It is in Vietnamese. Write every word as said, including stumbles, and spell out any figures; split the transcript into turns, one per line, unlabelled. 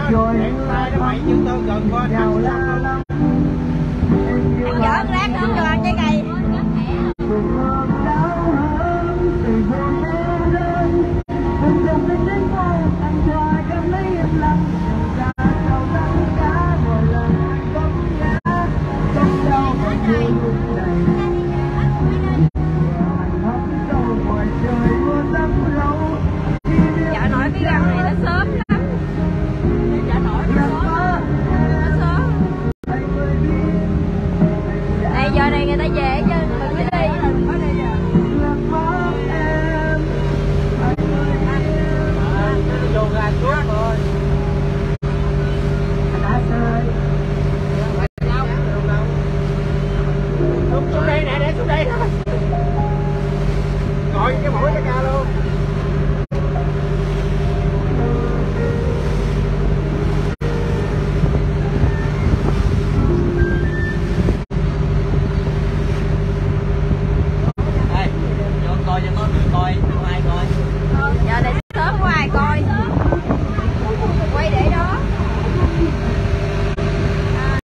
hẹn tay đó mày chứ tao gần qua thằng lắm.
Anh chở lát nữa cho ăn trái cây. Chợ nổi cái răng này nó sớm lắm. Chợ nổi nó sớm. Nó sớm. Đây giờ này người ta về chứ mình mới đi. Mình mới đi à.
Vô ra trước rồi. Xuống đây nè, để xuống đây thôi. Ngồi cái mũi cái ca luôn. Đây, vô coi cho có người coi, không ai coi.
Giờ này